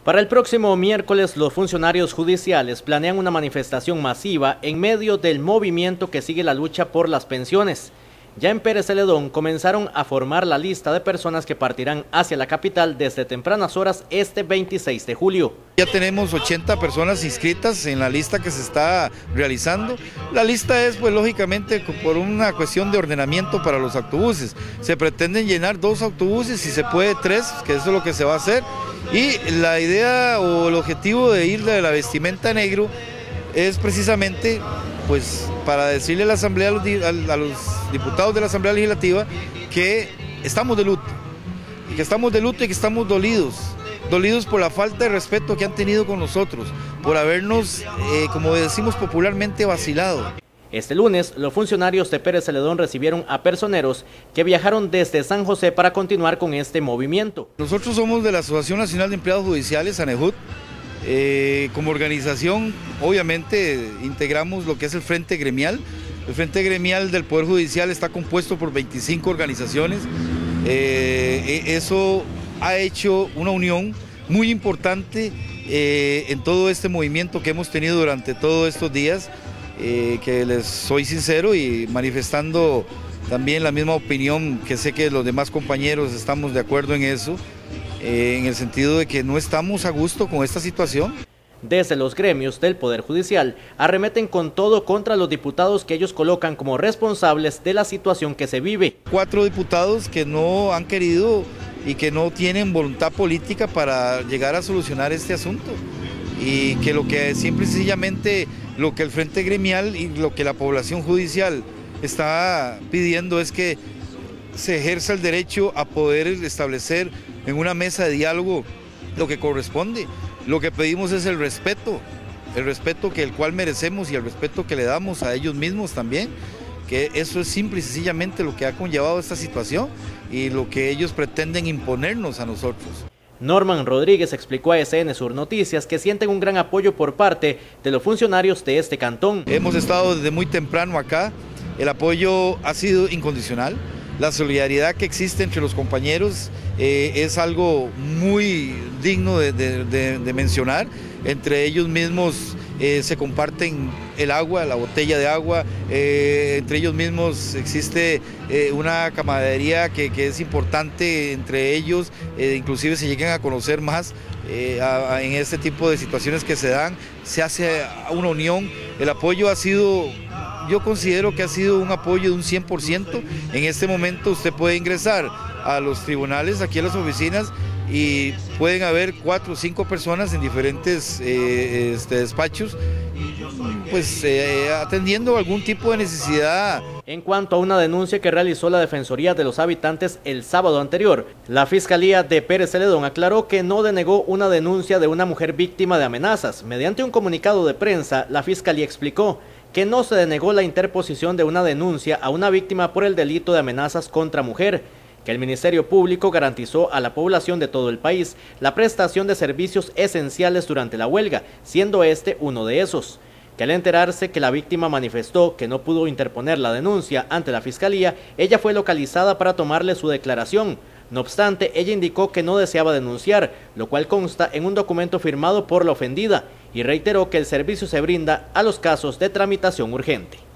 Para el próximo miércoles, los funcionarios judiciales planean una manifestación masiva en medio del movimiento que sigue la lucha por las pensiones. Ya en Pérez Celedón comenzaron a formar la lista de personas que partirán hacia la capital desde tempranas horas este 26 de julio. Ya tenemos 80 personas inscritas en la lista que se está realizando. La lista es, pues lógicamente, por una cuestión de ordenamiento para los autobuses. Se pretenden llenar 2 autobuses, si se puede 3, que eso es lo que se va a hacer. Y la idea o el objetivo de ir de la vestimenta negro es precisamente pues para decirle a la Asamblea, a los diputados de la Asamblea Legislativa que estamos de luto, y que estamos dolidos por la falta de respeto que han tenido con nosotros, por habernos, como decimos popularmente, vacilado. Este lunes, los funcionarios de Pérez Celedón recibieron a personeros que viajaron desde San José para continuar con este movimiento. Nosotros somos de la Asociación Nacional de Empleados Judiciales, ANEJUD. Como organización, obviamente, integramos lo que es el Frente Gremial. El Frente Gremial del Poder Judicial está compuesto por 25 organizaciones. Eso ha hecho una unión muy importante en todo este movimiento que hemos tenido durante todos estos días. Que les soy sincero y manifestando también la misma opinión, que sé que los demás compañeros estamos de acuerdo en eso, en el sentido de que no estamos a gusto con esta situación. Desde los gremios del Poder Judicial arremeten con todo contra los diputados que ellos colocan como responsables de la situación que se vive. 4 diputados que no han querido y que no tienen voluntad política para llegar a solucionar este asunto. Y que lo que simple y sencillamente lo que el Frente Gremial y lo que la población judicial está pidiendo es que se ejerza el derecho a poder establecer en una mesa de diálogo lo que corresponde. Lo que pedimos es el respeto que el cual merecemos y el respeto que le damos a ellos mismos también, que eso es simple y sencillamente lo que ha conllevado esta situación y lo que ellos pretenden imponernos a nosotros. Norman Rodríguez explicó a SN Sur Noticias que sienten un gran apoyo por parte de los funcionarios de este cantón. Hemos estado desde muy temprano acá, el apoyo ha sido incondicional, la solidaridad que existe entre los compañeros es algo muy digno de mencionar. Entre ellos mismos se comparten el agua, la botella de agua, entre ellos mismos existe una camaradería que es importante entre ellos, inclusive se llegan a conocer más en este tipo de situaciones que se dan, se hace una unión. El apoyo ha sido, yo considero que ha sido un apoyo de un 100%. En este momento usted puede ingresar a los tribunales, aquí a las oficinas, y pueden haber 4 o 5 personas en diferentes despachos, pues atendiendo algún tipo de necesidad. En cuanto a una denuncia que realizó la Defensoría de los Habitantes el sábado anterior, la Fiscalía de Pérez Celedón aclaró que no denegó una denuncia de una mujer víctima de amenazas. Mediante un comunicado de prensa, la Fiscalía explicó que no se denegó la interposición de una denuncia a una víctima por el delito de amenazas contra mujer, que el Ministerio Público garantizó a la población de todo el país la prestación de servicios esenciales durante la huelga, siendo este uno de esos. Que al enterarse que la víctima manifestó que no pudo interponer la denuncia ante la Fiscalía, ella fue localizada para tomarle su declaración. No obstante, ella indicó que no deseaba denunciar, lo cual consta en un documento firmado por la ofendida, y reiteró que el servicio se brinda a los casos de tramitación urgente.